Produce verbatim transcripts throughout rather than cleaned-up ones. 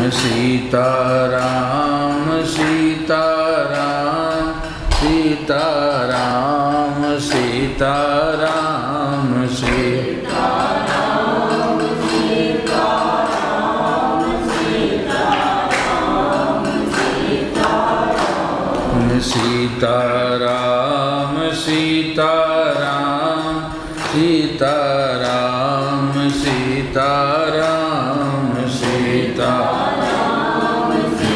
सीताराम सीताराम सीताराम सीताराम सीताराम सीताराम सीताराम सीताराम सीताराम सीताराम सीताराम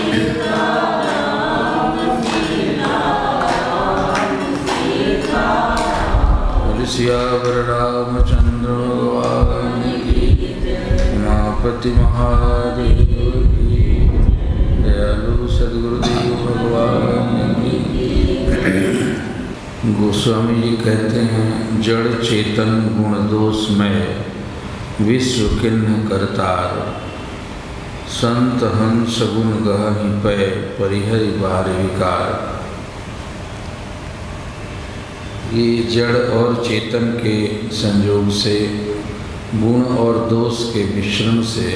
सियावर रामचंद्र भगवान की, उमापति महादेव की, दयालु सदगुरुदेव भगवान की। गोस्वामी जी कहते हैं, जड़ चेतन गुण दोषमय विश्व किन्ह करतार, संत हंस गुण गहहि पै परिहरि बार विकार। ये जड़ और चेतन के संयोग से, गुण और दोष के मिश्रण से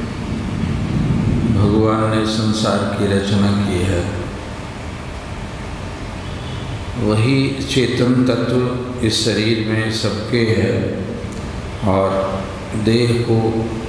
भगवान ने संसार की रचना की है। वही चेतन तत्व इस शरीर में सबके है और देह को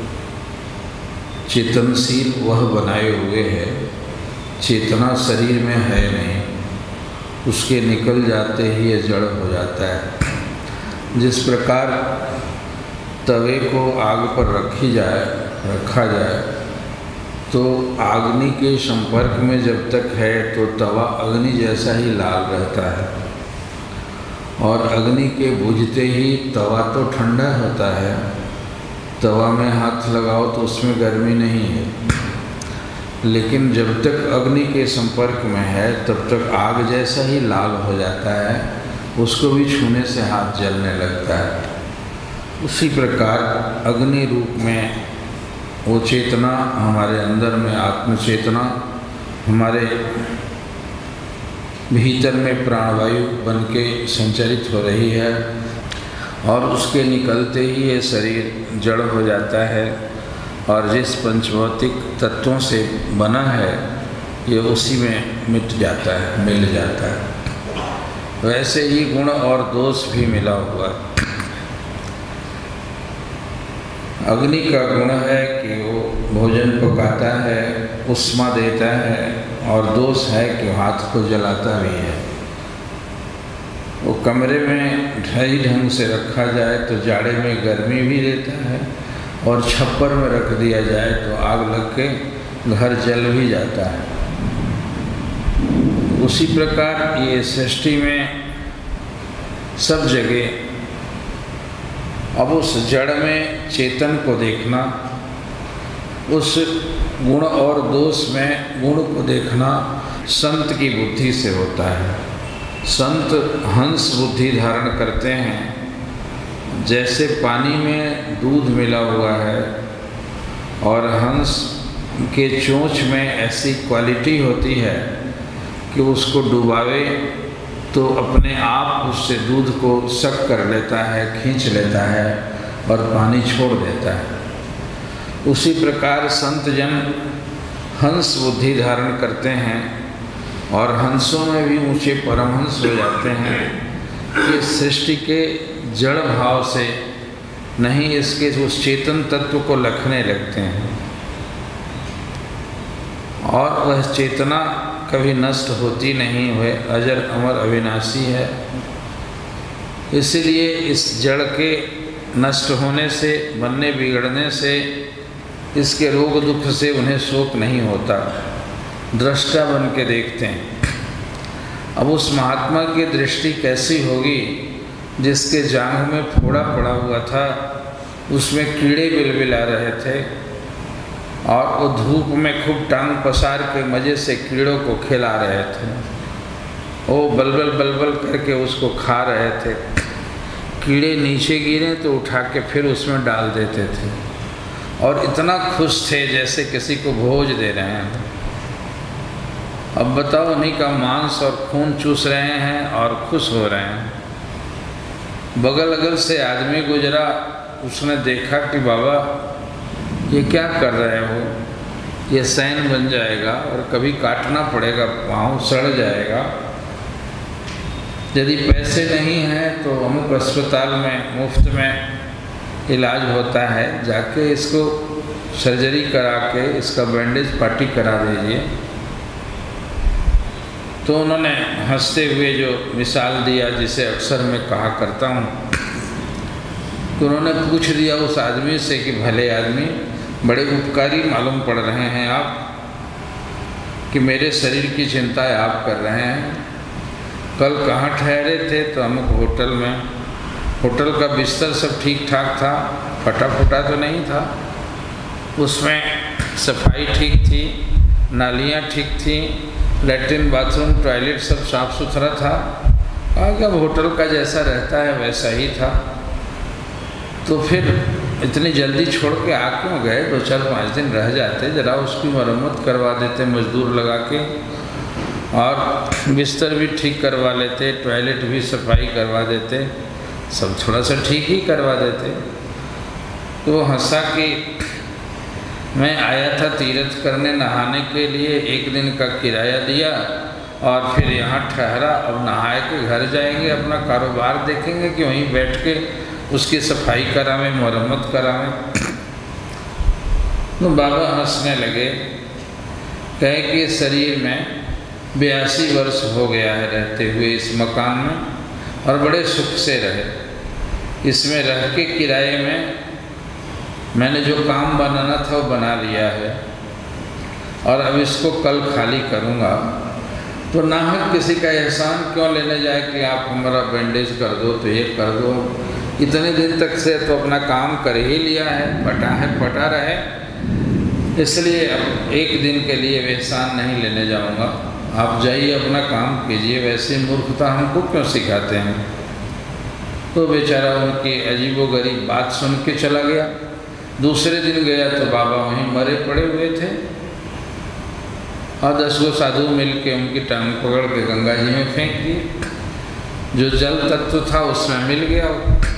चेतनशील वह बनाए हुए है। चेतना शरीर में है नहीं, उसके निकल जाते ही ये जड़ हो जाता है। जिस प्रकार तवे को आग पर रखी जाए रखा जाए तो अग्नि के संपर्क में जब तक है तो तवा अग्नि जैसा ही लाल रहता है, और अग्नि के बुझते ही तवा तो ठंडा होता है। तवा में हाथ लगाओ तो उसमें गर्मी नहीं है, लेकिन जब तक अग्नि के संपर्क में है तब तक आग जैसा ही लाल हो जाता है, उसको भी छूने से हाथ जलने लगता है। उसी प्रकार अग्नि रूप में वो चेतना हमारे अंदर में, आत्म चेतना हमारे भीतर में प्राणवायु बन के संचरित हो रही है, और उसके निकलते ही ये शरीर जड़ हो जाता है। और जिस पंचभौतिक तत्वों से बना है ये उसी में मिट जाता है, मिल जाता है। वैसे ही गुण और दोष भी मिला हुआ। अग्नि का गुण है कि वो भोजन पकाता है, उष्मा देता है, और दोष है कि हाथ को जलाता भी है। वो कमरे में ढाई ढंग से रखा जाए तो जाड़े में गर्मी भी देता है, और छप्पर में रख दिया जाए तो आग लग के घर जल भी जाता है। उसी प्रकार ये सृष्टि में सब जगह अब उस जड़ में चेतन को देखना, उस गुण और दोष में गुण को देखना संत की बुद्धि से होता है। संत हंस बुद्धि धारण करते हैं। जैसे पानी में दूध मिला हुआ है और हंस के चोंच में ऐसी क्वालिटी होती है कि उसको डुबावे तो अपने आप उससे दूध को सक कर लेता है, खींच लेता है और पानी छोड़ देता है। उसी प्रकार संत जन हंस बुद्धि धारण करते हैं और हंसों में भी ऊंचे परमहंस हो जाते हैं कि सृष्टि के जड़ भाव से नहीं, इसके उस चेतन तत्व को लखने लगते हैं। और वह चेतना कभी नष्ट होती नहीं, हुए अजर अमर अविनाशी है। इसलिए इस जड़ के नष्ट होने से, बनने बिगड़ने से, इसके रोग दुख से उन्हें शोक नहीं होता, दृष्टा बन के देखते हैं। अब उस महात्मा की दृष्टि कैसी होगी जिसके जांघ में फोड़ा पड़ा हुआ था, उसमें कीड़े बिलबिला रहे थे और वो धूप में खूब टांग पसार के मज़े से कीड़ों को खिला रहे थे। वो बलबल बलबल करके उसको खा रहे थे। कीड़े नीचे गिरे तो उठा के फिर उसमें डाल देते थे और इतना खुश थे जैसे किसी को भोज दे रहे हैं। अब बताओ, उन्हीं का मांस और खून चूस रहे हैं और खुश हो रहे हैं। बगल अगल से आदमी गुजरा, उसने देखा कि बाबा ये क्या कर रहे हो, ये सैन बन जाएगा और कभी काटना पड़ेगा, पाँव सड़ जाएगा। यदि पैसे नहीं हैं तो अमुक अस्पताल में मुफ्त में इलाज होता है, जाके इसको सर्जरी करा के इसका बैंडेज पट्टी करा दीजिए। तो उन्होंने हंसते हुए जो मिसाल दिया, जिसे अक्सर मैं कहा करता हूँ, तो उन्होंने पूछ दिया उस आदमी से कि भले आदमी, बड़े उपकारी मालूम पड़ रहे हैं आप कि मेरे शरीर की चिंता आप कर रहे हैं। कल कहाँ ठहरे थे? तो अमुक होटल में। होटल का बिस्तर सब ठीक ठाक था, फटा फटा तो नहीं था, उसमें सफाई ठीक थी, नालियाँ ठीक थी, लैट्रिन बाथरूम टॉयलेट सब साफ़ सुथरा था। आगे अब होटल का जैसा रहता है वैसा ही था। तो फिर इतनी जल्दी छोड़ के आ क्यों गए? दो चार पाँच दिन रह जाते, ज़रा उसकी मरम्मत करवा देते मज़दूर लगा के, और बिस्तर भी ठीक करवा लेते, टॉयलेट भी सफाई करवा देते, सब थोड़ा सा ठीक ही करवा देते। तो वो हंसा कि मैं आया था तीर्थ करने, नहाने के लिए, एक दिन का किराया दिया और फिर यहाँ ठहरा, अब नहाए के घर जाएंगे, अपना कारोबार देखेंगे कि वहीं बैठ के उसकी सफाई करावें, मरम्मत करावें। तो बाबा हंसने लगे, कहे कि शरीर में बयासी वर्ष हो गया है रहते हुए इस मकान में, और बड़े सुख से रहे। इसमें रह के किराए में मैंने जो काम बनाना था वो बना लिया है, और अब इसको कल खाली करूँगा। तो नाहक किसी का एहसान क्यों लेने जाए कि आप हमारा बैंडेज कर दो, तो ये कर दो। इतने दिन तक से तो अपना काम कर ही लिया है, पटा है पटा रहे, इसलिए अब एक दिन के लिए एहसान नहीं लेने जाऊँगा। आप जाइए अपना काम कीजिए, वैसे मूर्खता हमको क्यों सिखाते हैं। तो बेचारा उनकी अजीबोगरीब बात सुन के चला गया। दूसरे दिन गया तो बाबा वहीं मरे पड़े हुए थे, और दस गो साधु मिल के उनकी टांग पकड़ के गंगा जी में फेंक दिए। जो जल तत्व था उसमें मिल गया।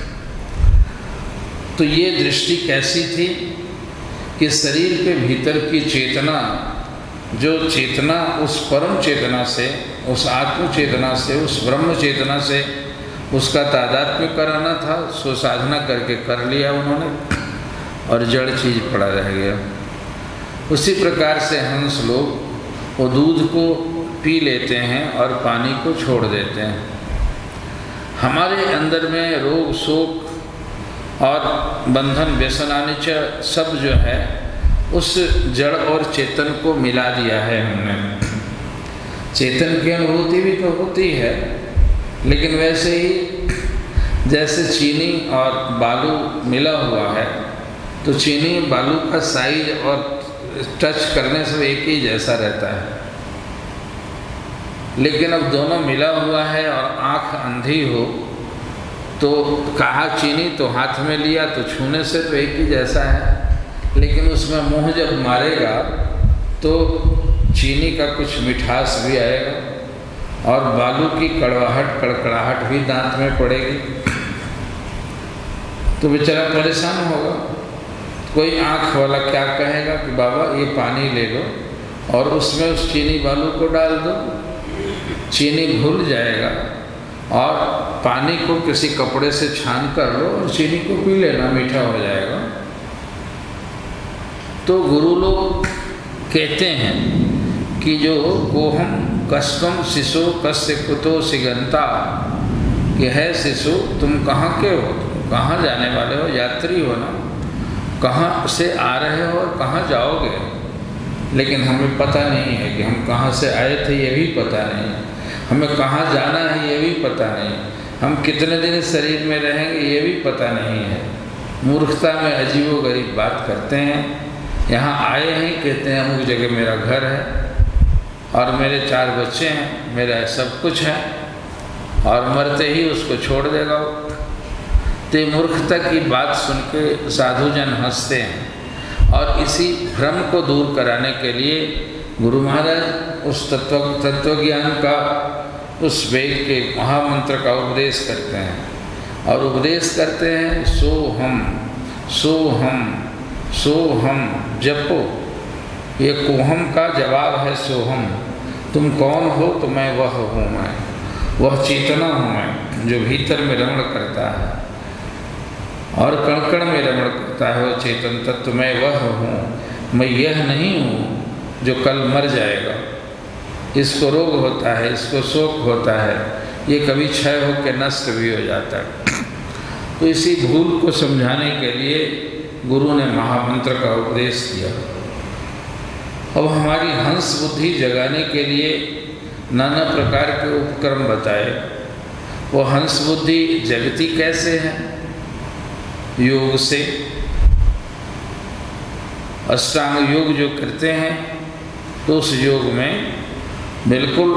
तो ये दृष्टि कैसी थी कि शरीर के भीतर की चेतना, जो चेतना उस परम चेतना से, उस आत्म चेतना से, उस ब्रह्म चेतना से उसका तादात्म्य कराना था, सो साधना करके कर लिया उन्होंने, और जड़ चीज़ पड़ा रह गया। उसी प्रकार से हंस लोग वो दूध को पी लेते हैं और पानी को छोड़ देते हैं। हमारे अंदर में रोग शोक और बंधन व्यसन अनिच सब जो है उस जड़ और चेतन को मिला दिया है हमने। चेतन की अनुभूति भी तो होती है, लेकिन वैसे ही जैसे चीनी और बालू मिला हुआ है, तो चीनी बालू का साइज और टच करने से एक ही जैसा रहता है। लेकिन अब दोनों मिला हुआ है और आँख अंधी हो, तो कहा चीनी तो हाथ में लिया तो छूने से तो एक ही जैसा है, लेकिन उसमें मुंह जब मारेगा तो चीनी का कुछ मिठास भी आएगा और बालू की कड़वाहट कड़कड़ाहट भी दांत में पड़ेगी, तो बेचारा परेशान होगा। कोई आँख वाला क्या कहेगा कि बाबा ये पानी ले लो और उसमें उस चीनी बालू को डाल दो, चीनी घुल जाएगा, और पानी को किसी कपड़े से छान कर लो और चीनी को पी लेना, मीठा हो जाएगा। तो गुरु लोग कहते हैं कि जो कोहम कस्तम शिशु कस्य कुतो सिगंता, कि है शिशु तुम कहाँ के हो, तुम कहाँ जाने वाले हो, यात्री हो ना, कहाँ से आ रहे हो और कहाँ जाओगे। लेकिन हमें पता नहीं है कि हम कहाँ से आए थे, ये भी पता नहीं, हमें कहाँ जाना है ये भी पता नहीं, हम कितने दिन शरीर में रहेंगे ये भी पता नहीं है। मूर्खता में अजीबोगरीब बात करते हैं। यहाँ आए हैं, कहते हैं अमुक जगह मेरा घर है और मेरे चार बच्चे हैं, मेरा सब कुछ है, और मरते ही उसको छोड़ देगा। तो मूर्खता की बात सुन के साधुजन हंसते हैं, और इसी भ्रम को दूर कराने के लिए गुरु महाराज उस तत्व तत्व ज्ञान का, उस वेद के महामंत्र का उपदेश करते हैं, और उपदेश करते हैं सो हम सो हम सो हम जपो। ये कोहम का जवाब है सोहम। तुम कौन हो? तो मैं वह हूँ, मैं वह चेतना हूँ मैं, जो भीतर में रमण करता है और कण कण में रमण करता है। वो चेतन तत्व मैं वह हूँ, मैं यह नहीं हूँ जो कल मर जाएगा। इसको रोग होता है, इसको शोक होता है, ये कभी क्षय होकर नष्ट भी हो जाता है। तो इसी भूल को समझाने के लिए गुरु ने महामंत्र का उपदेश किया। अब हमारी हंस बुद्धि जगाने के लिए नाना प्रकार के उपक्रम बताए। वो हंस बुद्धि जगती कैसे है? योग से। अष्टांग योग जो करते हैं तो उस योग में बिल्कुल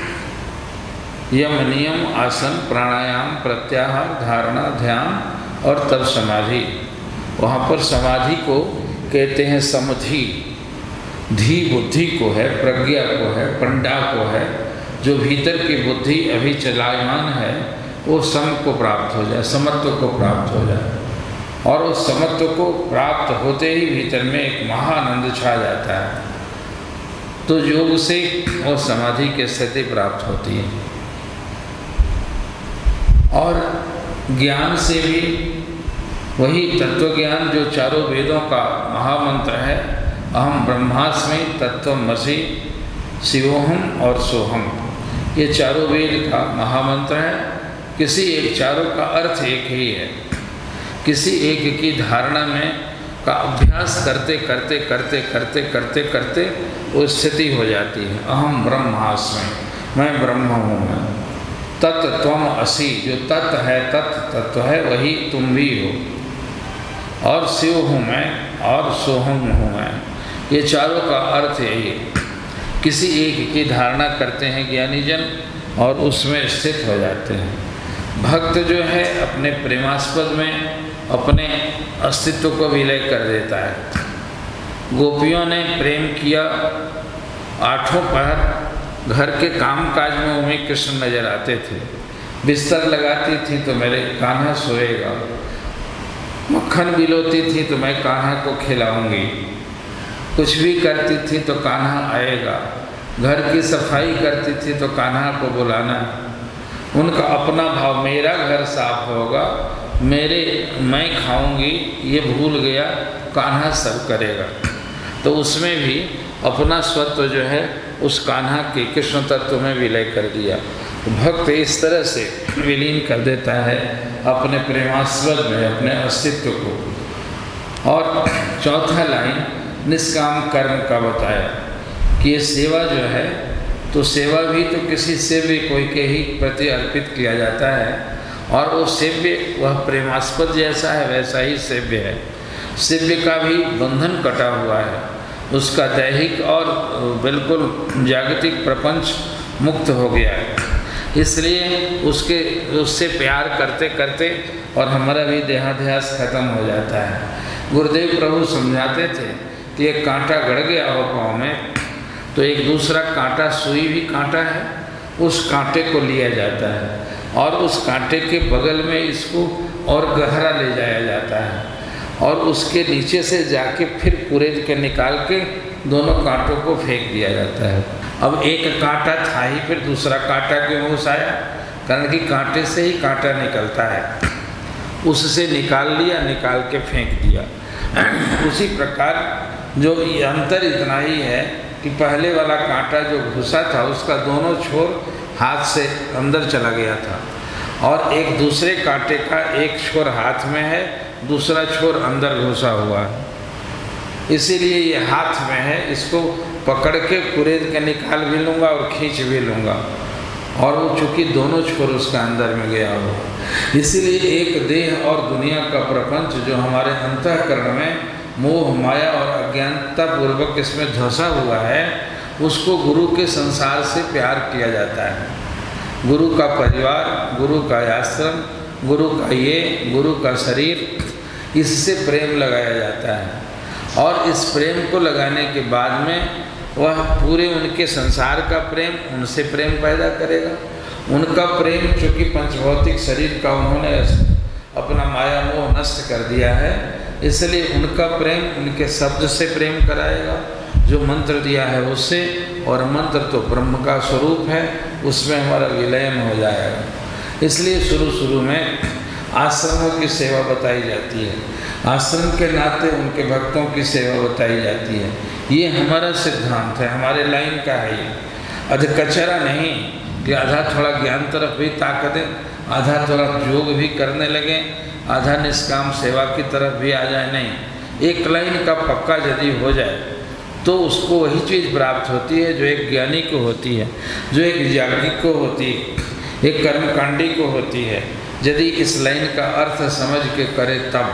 यम नियम, आसन, प्राणायाम, प्रत्याहार, धारणा, ध्यान और तब समाधि। वहाँ पर समाधि को कहते हैं समधि। धी बुद्धि को है, प्रज्ञा को है, पंडा को है, जो भीतर की बुद्धि अभी चलायमान है वो सम को प्राप्त हो जाए, समत्व को प्राप्त हो जाए। और उस समत्व को प्राप्त होते ही भीतर में एक महाआनंद छा जाता है। तो योग से और समाधि की स्थिति प्राप्त होती है। और ज्ञान से भी वही तत्व ज्ञान जो चारों वेदों का महामंत्र है, अहम ब्रह्मास्मि तत्त्वमसि शिवोहम और सोहम। ये चारों वेद का महामंत्र है। किसी एक, चारों का अर्थ एक ही है। किसी एक की धारणा में का अभ्यास करते करते करते करते करते करते वो स्थिति हो जाती है। अहम ब्रह्मास्मि, मैं ब्रह्म हूँ। मैं तत् त्वम असि, जो तत् है, तत् तत्व है, वही तुम भी हो। और शिव हूँ मैं और सोहम हूँ मैं। ये चारों का अर्थ यही है। किसी एक की धारणा करते हैं ज्ञानी जन और उसमें स्थित हो जाते हैं। भक्त जो है अपने प्रेमास्पद में अपने अस्तित्व को विलय कर देता है। गोपियों ने प्रेम किया। आठों पहर घर के काम काज में उन्हें कृष्ण नजर आते थे। बिस्तर लगाती थी तो मेरे कान्हा सोएगा, मक्खन बिलोती थी तो मैं कान्हा को खिलाऊंगी, कुछ भी करती थी तो कान्हा आएगा, घर की सफाई करती थी तो कान्हा को बुलाना। उनका अपना भाव, मेरा घर साफ होगा, मेरे मैं खाऊंगी, ये भूल गया, कान्हा सब करेगा। तो उसमें भी अपना स्वत्व जो है उस कान्हा के कृष्ण तत्व में विलय कर दिया। तो भक्त इस तरह से विलीन कर देता है अपने प्रेमास्पद में अपने अस्तित्व को। और चौथा लाइन निष्काम कर्म का बताया कि ये सेवा जो है, तो सेवा भी तो किसी सेव्य कोई के ही प्रति अर्पित किया जाता है। और वो सेव्य वह प्रेमास्पद जैसा है वैसा ही सेव्य है। सेव्य का भी बंधन कटा हुआ है, उसका दैहिक और बिल्कुल जागतिक प्रपंच मुक्त हो गया है। इसलिए उसके उससे प्यार करते करते और हमारा भी देहाध्यास खत्म हो जाता है। गुरुदेव प्रभु समझाते थे कि एक कांटा गड़ गया हो पाँव में तो एक दूसरा कांटा, सुई भी कांटा है, उस कांटे को लिया जाता है और उस कांटे के बगल में इसको और गहरा ले जाया जाता है और उसके नीचे से जाके फिर कुरेद के निकाल के दोनों कांटों को फेंक दिया जाता है। अब एक कांटा था ही, फिर दूसरा कांटा क्यों घुस आया? कारण कि कांटे से ही कांटा निकलता है, उससे निकाल लिया, निकाल के फेंक दिया। उसी प्रकार जो ये अंतर इतना ही है कि पहले वाला कांटा जो घुसा था उसका दोनों छोर हाथ से अंदर चला गया था और एक दूसरे कांटे का एक छोर हाथ में है, दूसरा छोर अंदर घुसा हुआ है। इसीलिए ये हाथ में है, इसको पकड़ के कुरेद के निकाल भी लूँगा और खींच भी लूँगा और वो चूँकि दोनों छोर उसका अंदर में गया हुआ। इसीलिए एक देह और दुनिया का प्रपंच जो हमारे अंतःकरण में मोह, माया और अज्ञानता पूर्वक इसमें धंसा हुआ है, उसको गुरु के संसार से प्यार किया जाता है। गुरु का परिवार, गुरु का आश्रम, गुरु का ये, गुरु का शरीर, इससे प्रेम लगाया जाता है। और इस प्रेम को लगाने के बाद में वह पूरे उनके संसार का प्रेम उनसे प्रेम पैदा करेगा। उनका प्रेम चूँकि पंचभौतिक शरीर का उन्होंने अपना माया मोह नष्ट कर दिया है, इसलिए उनका प्रेम उनके शब्द से प्रेम कराएगा जो मंत्र दिया है उससे, और मंत्र तो ब्रह्म का स्वरूप है, उसमें हमारा विलयन हो जाएगा। इसलिए शुरू शुरू में आश्रमों की सेवा बताई जाती है, आश्रम के नाते उनके भक्तों की सेवा बताई जाती है। ये हमारा सिद्धांत है, हमारे लाइन का है ये। अध कचरा नहीं कि आधा थोड़ा ज्ञान तरफ भी ताकत दें, आधा थोड़ा योग भी करने लगे, आधा निष्काम सेवा की तरफ भी आ जाए, नहीं। एक लाइन का पक्का यदि हो जाए तो उसको वही चीज़ प्राप्त होती है जो एक ज्ञानी को होती है, जो एक याज्ञिक को होती है, एक कर्मकांडी को होती है। यदि इस लाइन का अर्थ समझ के करे तब।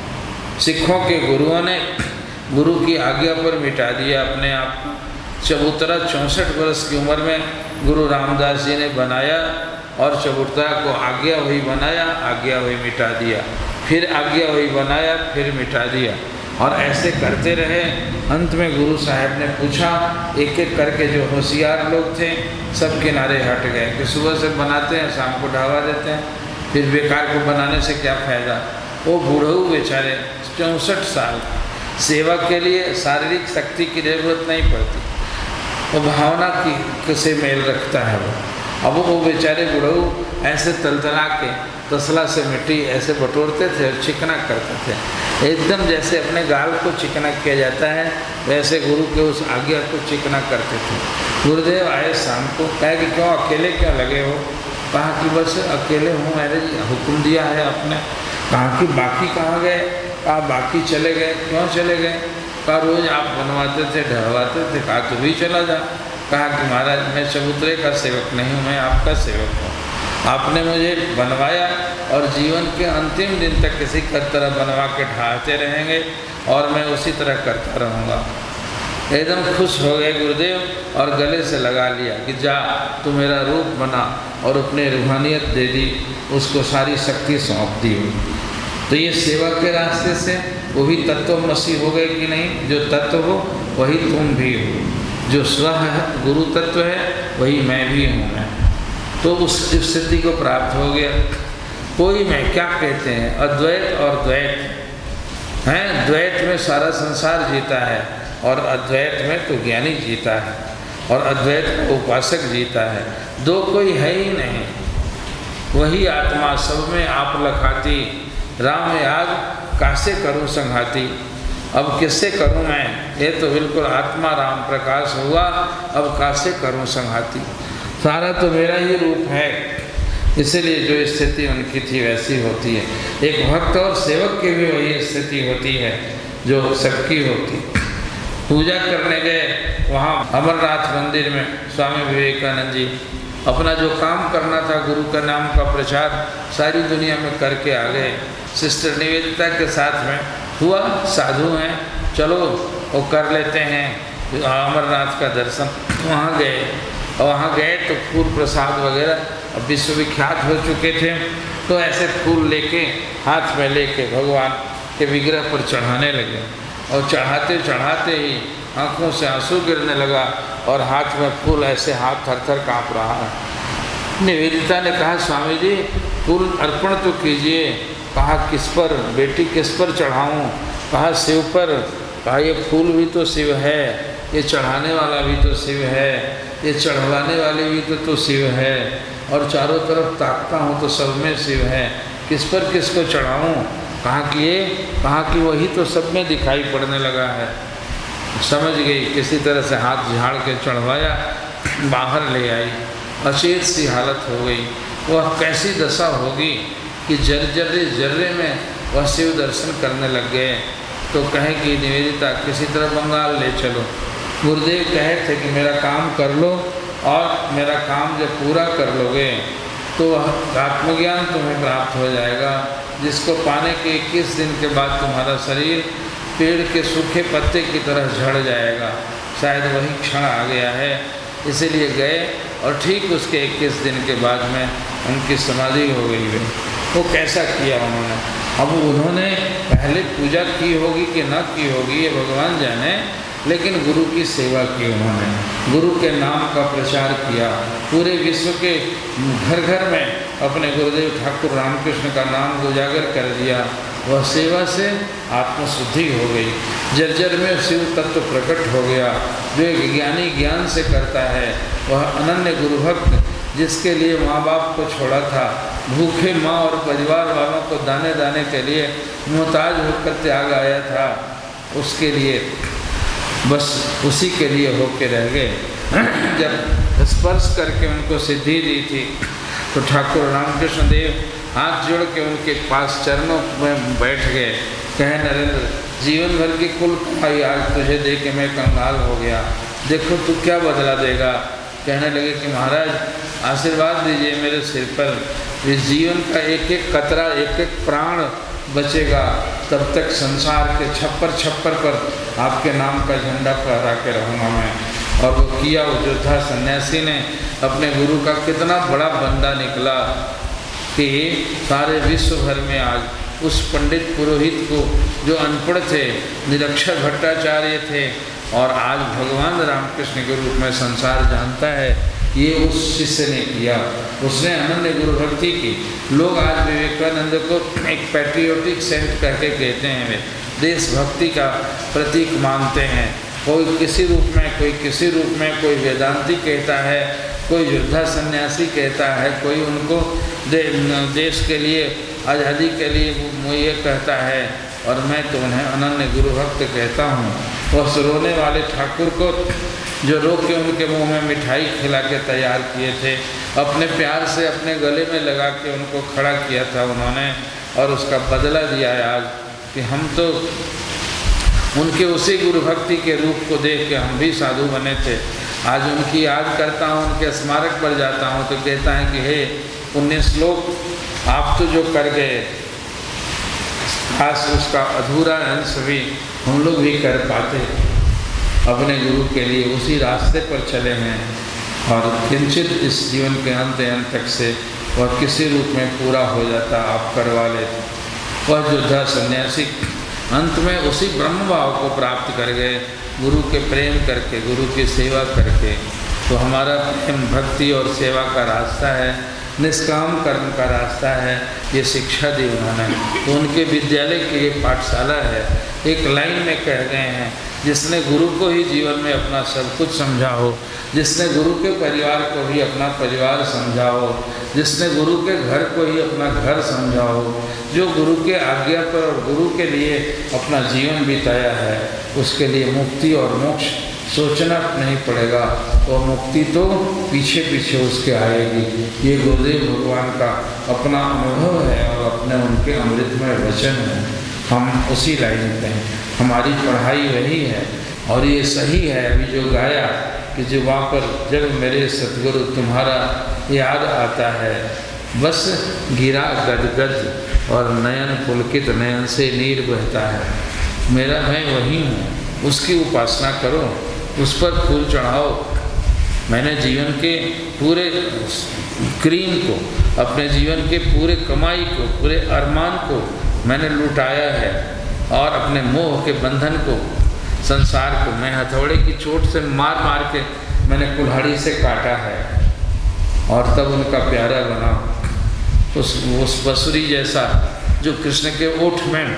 सिखों के गुरुओं ने गुरु की आज्ञा पर मिटा दिया अपने आप को। चबूतरा चौंसठ वर्ष की उम्र में गुरु रामदास जी ने बनाया, और चबूतरा को आज्ञा वही बनाया, आज्ञा वही मिटा दिया, फिर आज्ञा वही बनाया, फिर मिटा दिया, और ऐसे करते रहे। अंत में गुरु साहब ने पूछा, एक एक करके जो होशियार लोग थे सब किनारे हट गए कि सुबह से बनाते हैं, शाम को ढावा देते हैं, फिर बेकार को बनाने से क्या फ़ायदा। वो बूढ़ऊ बेचारे चौंसठ साल सेवा के लिए शारीरिक शक्ति की ज़रूरत नहीं पड़ती, वो भावना की से मेल रखता है वो। अब वो बेचारे बुढ़ऊ ऐसे तलतला के तसला से मिट्टी ऐसे बटोरते थे और चिकना करते थे, एकदम जैसे अपने गाल को चिकना किया जाता है वैसे गुरु के उस आज्ञा को चिकना करते थे। गुरुदेव आए शाम को, कहा कि क्यों अकेले क्यों लगे हो? कहा कि बस अकेले हूँ, मैंने हुक्म दिया है आपने। कहा कि बाकी कहाँ गए? कहा बाकी चले गए। क्यों चले गए? कहा रोज़ आप बनवाते थे, ढहवाते थे। कहा तू भी चला जा। कहा कि महाराज मैं चबूतरे का सेवक नहीं हूँ, मैं आपका सेवक हूँ। आपने मुझे बनवाया और जीवन के अंतिम दिन तक किसी का तरह बनवा के ढाते रहेंगे और मैं उसी तरह करता रहूँगा। एकदम खुश हो गए गुरुदेव और गले से लगा लिया कि जा तू मेरा रूप बना, और अपने रूहानियत दे दी, उसको सारी शक्ति सौंप दी। तो ये सेवा के रास्ते से वो भी तत्वमसी हो गए कि नहीं? जो तत्व हो वही तुम भी हो, जो स्व है गुरु तत्व है वही मैं भी हूँ मैं। तो उस स्थिति को प्राप्त हो गया। कोई मैं क्या कहते हैं, अद्वैत और द्वैत हैं। द्वैत में सारा संसार जीता है और अद्वैत में तो ज्ञानी जीता है और अद्वैत का उपासक जीता है। दो कोई है ही नहीं, वही आत्मा सब में आप लखाती। राम याद कासे करूँ संघाती, अब किससे करूँ मैं? ये तो बिल्कुल आत्मा राम प्रकाश हुआ, अब कासे करूँ संघाती। सारा तो मेरा ही रूप है, इसलिए जो स्थिति उनकी थी वैसी होती है। एक भक्त और सेवक की भी वही स्थिति होती है जो सबकी होती। पूजा करने गए वहाँ अमरनाथ मंदिर में, स्वामी विवेकानंद जी अपना जो काम करना था गुरु का नाम का प्रचार सारी दुनिया में करके आ गए। सिस्टर निवेदिता के साथ में हुआ, साधु हैं, चलो वो कर लेते हैं अमरनाथ का दर्शन। वहाँ गए और वहाँ गए तो फूल प्रसाद वगैरह विश्वविख्यात हो चुके थे, तो ऐसे फूल लेके हाथ में लेके भगवान के विग्रह पर चढ़ाने लगे, और चढ़ाते चढ़ाते ही आँखों से आंसू गिरने लगा और हाथ में फूल ऐसे हाथ थर थर काँप रहा है। निवेदिता ने कहा स्वामी जी फूल अर्पण तो कीजिए। कहा किस पर बेटी, किस पर चढ़ाऊँ? कहा शिव पर। कहा ये फूल भी तो शिव है, ये चढ़ाने वाला भी तो शिव है, ये चढ़वाने वाले भी तो, तो शिव है, और चारों तरफ ताकता हूँ तो सब में शिव है, किस पर किसको चढ़ाऊँ? कहा कि ये, कहा कि वही तो सब में दिखाई पड़ने लगा है। समझ गई, किसी तरह से हाथ झाड़ के चढ़वाया, बाहर ले आई, अचेत सी हालत हो गई। वह कैसी दशा होगी कि जर जर्रे जर्रे में वह शिव दर्शन करने लग गए। तो कहे कि निवेदिता किसी तरह बंगाल ले चलो। गुरुदेव कहे थे कि मेरा काम कर लो, और मेरा काम जब पूरा कर लोगे तो वह आत्मज्ञान तुम्हें प्राप्त हो जाएगा, जिसको पाने के इक्कीस दिन के बाद तुम्हारा शरीर पेड़ के सूखे पत्ते की तरह झड़ जाएगा। शायद वही क्षण आ गया है। इसीलिए गए और ठीक उसके इक्कीस दिन के बाद में उनकी समाधि हो गई है। वो कैसा किया उन्होंने? अब उन्होंने पहले पूजा की होगी कि न की होगी ये भगवान जाने, लेकिन गुरु की सेवा की उन्होंने, गुरु के नाम का प्रचार किया। पूरे विश्व के घर घर में अपने गुरुदेव ठाकुर रामकृष्ण का नाम उजागर कर दिया। वह सेवा से आत्मशुद्धि हो गई। जर्जर में शिव तत्व प्रकट हो गया। जो एक ज्ञानी ज्ञान से करता है, वह अनन्य गुरु भक्त जिसके लिए माँ बाप को छोड़ा था, भूखे माँ और परिवार वालों को दाने दाने के लिए मोहताज होकर त्याग आया था, उसके लिए बस उसी के लिए होके रह गए। जब स्पर्श करके उनको सिद्धि दी थी तो ठाकुर रामकृष्ण देव हाथ जोड़ के उनके पास चरणों में बैठ गए। कहे, नरेंद्र, जीवन भर की कुल कमाई आज तुझे दे के मैं कंगाल हो गया, देखो तू क्या बदला देगा। कहने लगे कि महाराज आशीर्वाद दीजिए मेरे सिर पर, इस जीवन का एक एक कतरा एक एक प्राण बचेगा, तब तक संसार के छप्पर छप्पर पर आपके नाम का झंडा फहरा के रहूँगा मैं। और वो किया। वो योद्धा सन्यासी ने अपने गुरु का कितना बड़ा बंदा निकला कि सारे विश्व भर में आज उस पंडित पुरोहित को जो अनपढ़ थे, निरक्षर भट्टाचार्य थे, और आज भगवान रामकृष्ण के रूप में संसार जानता है, ये उस शिष्य ने किया। उसने अनन्य गुरु भक्ति की। लोग आज विवेकानंद को एक पैट्रियोटिक सेंट कह के कहते हैं, देशभक्ति का प्रतीक मानते हैं। कोई किसी रूप में, कोई किसी रूप में, कोई वेदांती कहता है, कोई योद्धा सन्यासी कहता है, कोई उनको दे, देश के लिए, आज़ादी के लिए वो ये कहता है, और मैं तो उन्हें अनन्य गुरु भक्त कहता हूँ। उस रोने वाले ठाकुर को जो रो के उनके मुंह में मिठाई खिला के तैयार किए थे, अपने प्यार से अपने गले में लगा के उनको खड़ा किया था उन्होंने, और उसका बदला दिया है आज कि हम तो उनके उसी गुरु भक्ति के रूप को देख के हम भी साधु बने थे। आज उनकी याद करता हूँ, उनके स्मारक पर जाता हूँ तो कहता है कि हे पुण्य श्लोक, आप तो जो कर गए, खास उसका अधूरा अंश भी हम लोग भी कर पाते, अपने गुरु के लिए उसी रास्ते पर चले हैं, और किंचित इस जीवन के अंत अंत तक से वह किसी रूप में पूरा हो जाता, आप करवा लेते। वह योद्धा सन्यासी अंत में उसी ब्रह्म भाव को प्राप्त कर गए, गुरु के प्रेम करके, गुरु की सेवा करके। तो हमारा प्रेम भक्ति और सेवा का रास्ता है, निष्काम कर्म का रास्ता है, ये शिक्षा दी उन्होंने। तो उनके विद्यालय की एक पाठशाला है, एक लाइन में कह गए हैं, जिसने गुरु को ही जीवन में अपना सब कुछ समझा हो, जिसने गुरु के परिवार को ही अपना परिवार समझा हो, जिसने गुरु के घर को ही अपना घर समझा हो, जो गुरु के आज्ञा पर और गुरु के लिए अपना जीवन बिताया है, उसके लिए मुक्ति और मोक्ष सोचना नहीं पड़ेगा, और मुक्ति तो पीछे पीछे उसके आएगी। ये गुरुदेव भगवान का अपना अनुभव है और अपने उनके अमृतमय वचन है। हम उसी लाइन पे हैं, हमारी पढ़ाई वही है, और ये सही है अभी जो गाया कि जो वहाँ पर जब मेरे सतगुरु तुम्हारा याद आता है, बस गिरा गदगद और नयन पुलकित नयन से नीर बहता है। मेरा मैं वही हूँ, उसकी उपासना करो, उस पर फूल चढ़ाओ। मैंने जीवन के पूरे क्रीम को, अपने जीवन के पूरे कमाई को, पूरे अरमान को मैंने लुटाया है, और अपने मोह के बंधन को, संसार को मैं हथौड़े की चोट से मार मार के मैंने कुल्हाड़ी से काटा है, और तब उनका प्यारा बना। उस उस बंसुरी जैसा जो कृष्ण के ओठ में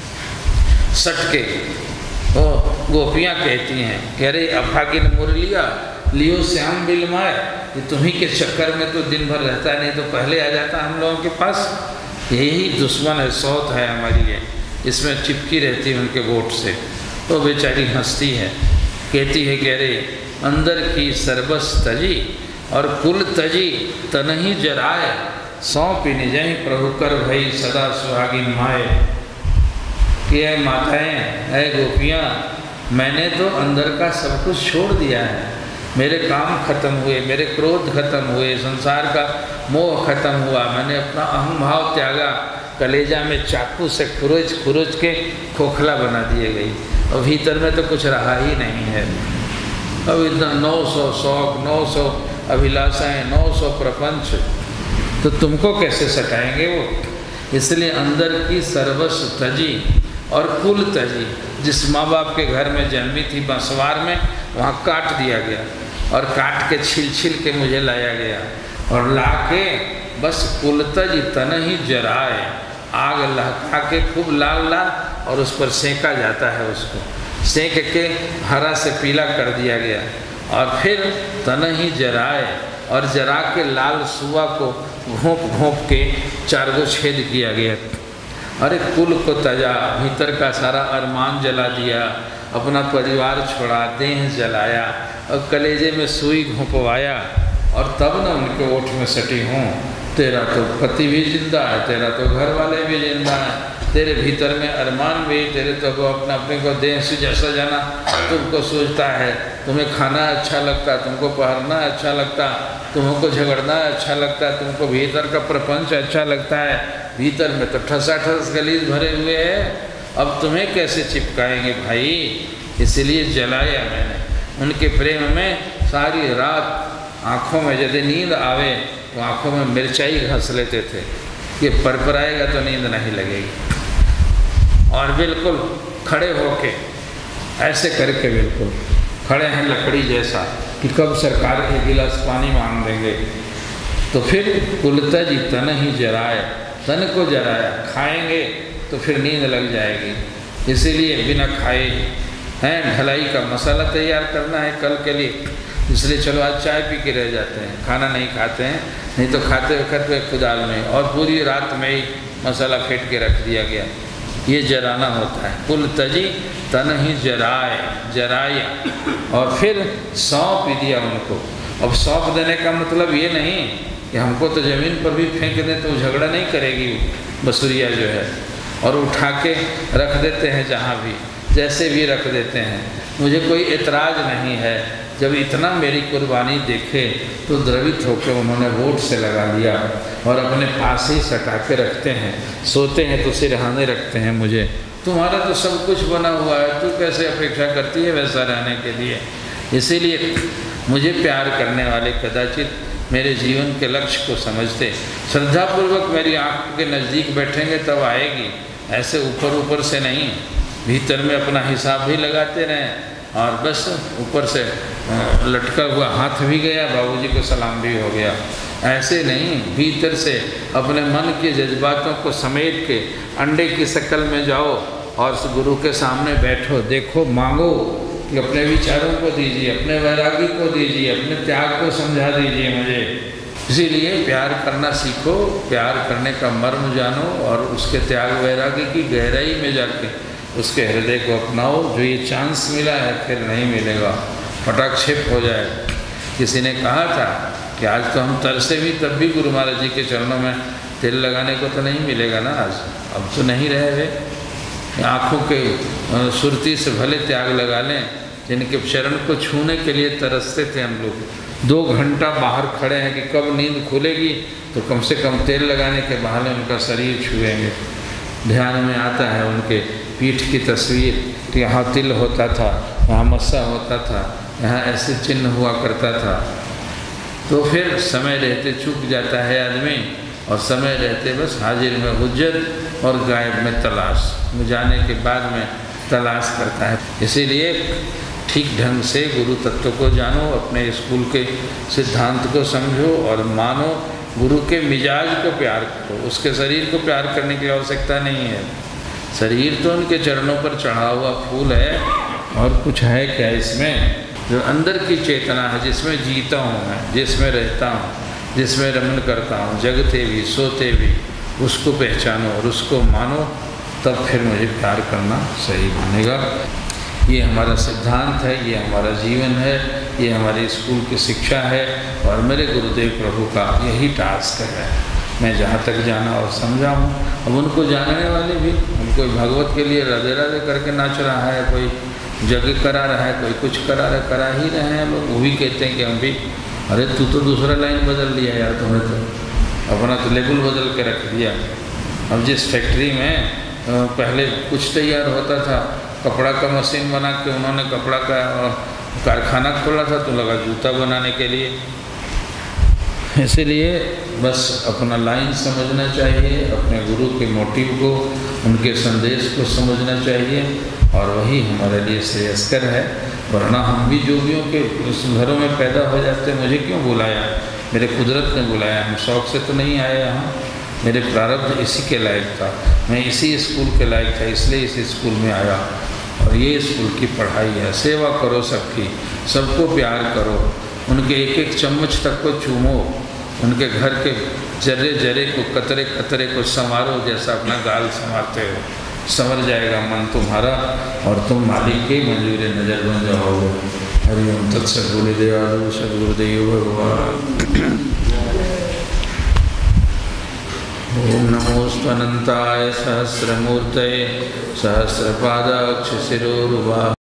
सट के वो गोपियाँ कहती हैं कि अरे अभागिन मुरलिया लियो श्याम बिलमाए, ये तुम्ही के चक्कर में तो दिन भर रहता है, नहीं तो पहले आ जाता हम लोगों के पास। यही दुश्मन है, सौत है हमारी, ये इसमें चिपकी रहती है उनके वोट से। तो बेचारी हंसती है, कहती है कि अरे अंदर की सरबस तजी और कुल तजी तनही जराए, सौंप निजहि प्रभु कर भई सदा सुहागिन माए। कि ऐ माताएँ, ऐ गोपियाँ, मैंने तो अंदर का सब कुछ छोड़ दिया है, मेरे काम खत्म हुए, मेरे क्रोध खत्म हुए, संसार का मोह खत्म हुआ, मैंने अपना अहम भाव त्यागा, कलेजा में चाकू से खुरच खुरच के खोखला बना दिए गई, और भीतर में तो कुछ रहा ही नहीं है। अब इतना नौ सौ शौक, नौ सौ अभिलाषाएँ, नौ सौ प्रपंच, तो तुमको कैसे सटाएंगे वो। इसलिए अंदर की सर्वस्व तजी और कुल तजी, जिस माँ बाप के घर में जन्मी थी बंसवार में, वहाँ काट दिया गया, और काट के छिल छिल के मुझे लाया गया, और ला के बस कुल तज तन ही जराए, आग लहका के खूब लाल लाल और उस पर सेंका जाता है, उसको सेंक के हरा से पीला कर दिया गया और फिर तन ही जराए और जरा के लाल सुआ को घोंप घोंप के चार गो छेद किया गया। अरे कुल को तजा, भीतर का सारा अरमान जला दिया, अपना परिवार छोड़ा, देह जलाया और कलेजे में सुई घोंपवाया और तब न उनके ओठ में सटी हूँ, तेरा तो पति भी जिंदा है, तेरा तो घर वाले भी जिंदा है, तेरे भीतर में अरमान भी, तेरे तो को अपना अपने को देह से जैसा जाना तुमको सोचता है, तुम्हें खाना अच्छा लगता, तुमको पहनना अच्छा लगता, तुमको झगड़ना अच्छा लगता, तुमको भीतर का प्रपंच अच्छा लगता है, भीतर में तो ठसा ठस गलीज भरे हुए हैं, अब तुम्हें कैसे चिपकाएंगे भाई। इसलिए जलाया मैंने उनके प्रेम में। सारी रात आँखों में यदि नींद आवे तो आँखों में मिर्चाई घस लेते थे कि परपराएगा तो नींद नहीं लगेगी। और बिल्कुल खड़े होके ऐसे करके बिल्कुल खड़े हैं लकड़ी जैसा कि कब सरकार के गिलास पानी मांग देंगे। तो फिर कुलता जी तन ही जराए, तन को जराया, खाएंगे तो फिर नींद लग जाएगी। इसीलिए बिना खाए हैं ढलाई का मसाला तैयार करना है कल के लिए, इसलिए चलो आज चाय पी के रह जाते हैं, खाना नहीं खाते हैं, नहीं तो खाते वक्त कुदाल में और पूरी रात में ही मसाला फेंट के रख दिया गया। ये जराना होता है। कुल तजी तन ही जराए, जराया और फिर सौंप दिया उनको। अब सौंप देने का मतलब ये नहीं कि हमको तो ज़मीन पर भी फेंक दें तो झगड़ा नहीं करेगी बसुरिया जो है, और उठा के रख देते हैं जहाँ भी, जैसे भी रख देते हैं, मुझे कोई एतराज़ नहीं है। जब इतना मेरी कुर्बानी देखे तो द्रवित होकर उन्होंने वोट से लगा लिया और अपने पास ही सटा के रखते हैं, सोते हैं तो सिरहाने रखते हैं मुझे, तुम्हारा तो सब कुछ बना हुआ है, तू कैसे अपेक्षा करती है वैसा रहने के लिए। इसीलिए मुझे प्यार करने वाले कदाचित मेरे जीवन के लक्ष्य को समझते, श्रद्धापूर्वक मेरी आँख के नज़दीक बैठेंगे तब आएगी, ऐसे ऊपर ऊपर से नहीं। भीतर में अपना हिसाब भी लगाते रहें और बस ऊपर से लटका हुआ हाथ भी गया, बाबूजी को सलाम भी हो गया, ऐसे नहीं। भीतर से अपने मन के जज्बातों को समेट के अंडे की शक्ल में जाओ और उस गुरु के सामने बैठो, देखो, मांगो कि अपने विचारों को दीजिए, अपने वैरागी को दीजिए, अपने त्याग को समझा दीजिए मुझे। इसीलिए प्यार करना सीखो, प्यार करने का मर्म जानो और उसके त्याग वैरागी की गहराई में जाके उसके हृदय को अपनाओ। जो ये चांस मिला है फिर नहीं मिलेगा, पटाक्षेप हो जाए। किसी ने कहा था कि आज तो हम तरसे भी तब भी गुरु महाराज जी के चरणों में तेल लगाने को तो नहीं मिलेगा ना, आज अब तो नहीं रहे वे। आँखों के सुरती से भले त्याग लगा लें, जिनके चरण को छूने के लिए तरसते थे हम लोग। दो घंटा बाहर खड़े हैं कि कब नींद खुलेगी तो कम से कम तेल लगाने के बहाने उनका शरीर छुएंगे। ध्यान में आता है उनके पीठ की तस्वीर, यहाँ तिल होता था, यहाँ मस्सा होता था, यहाँ ऐसे चिन्ह हुआ करता था। तो फिर समय रहते चूक जाता है आदमी और समय रहते बस हाजिर में हुज्जत और गायब में तलाश, जाने के बाद में तलाश करता है। इसीलिए ठीक ढंग से गुरु तत्व को जानो, अपने स्कूल के सिद्धांत को समझो और मानो। गुरु के मिजाज को प्यार करो, उसके शरीर को प्यार करने की आवश्यकता नहीं है। शरीर तो उनके चरणों पर चढ़ा हुआ फूल है और कुछ है क्या इसमें? जो अंदर की चेतना है, जिसमें जीता हूँ मैं, जिसमें रहता हूँ, जिसमें रमन करता हूँ, जगते भी सोते भी, उसको पहचानो और उसको मानो, तब फिर मुझे प्यार करना सही मानेगा। ये हमारा सिद्धांत है, ये हमारा जीवन है, ये हमारी स्कूल की शिक्षा है और मेरे गुरुदेव प्रभु का यही टास्क है। मैं जहाँ तक जाना और समझा हूँ, अब उनको जानने वाले भी, कोई भगवत के लिए राधे राधे करके नाच रहा है, कोई जग करा रहा है, कोई कुछ करा रहा करा ही रहे हैं लोग। वो भी कहते हैं कि हम भी, अरे तू तो दूसरा लाइन बदल लिया यार, तुमने तो अपना तो लेबल बदल के रख दिया। अब जिस फैक्ट्री में पहले कुछ तैयार होता था, कपड़ा का मशीन बना के उन्होंने कपड़ा का कारखाना खोला था, तो लगा जूता बनाने के लिए। इसीलिए बस अपना लाइन समझना चाहिए, अपने गुरु के मोटिव को, उनके संदेश को समझना चाहिए और वही हमारे लिए श्रेयस्कर है। वरना हम भी जोगियों के घरों में पैदा हो जाते। मुझे क्यों बुलाया? मेरे कुदरत ने बुलाया, हम शौक़ से तो नहीं आए यहाँ। मेरे प्रारब्ध इसी के लायक था, मैं इसी स्कूल के लायक था, इसलिए इस स्कूल में आया और ये स्कूल की पढ़ाई है। सेवा करो सबकी, सबको प्यार करो, उनके एक एक चम्मच तक को चूमो, उनके घर के जर्रे जर्रे को, कतरे कतरे को संवारो जैसा अपना गाल संवारते हो। संवर जाएगा मन तुम्हारा और तुम मालिक के मंजूर नज़र बन जाओगे। हरिओम तत्सत। बोले दयालु सद्गुरुदेव भगवान। ओम नमोस्तनंताय सहस्रमूर्तये सहस्रपादाक्ष शिरोरुबा।